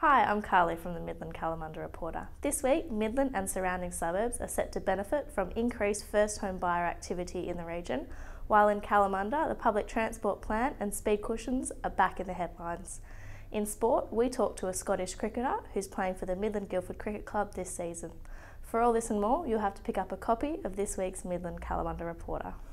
Hi, I'm Carli from the Midland Kalamunda Reporter. This week, Midland and surrounding suburbs are set to benefit from increased first home buyer activity in the region, while in Kalamunda, the public transport plan and speed cushions are back in the headlines. In sport, we talk to a Scottish cricketer who's playing for the Midland Guildford Cricket Club this season. For all this and more, you'll have to pick up a copy of this week's Midland Kalamunda Reporter.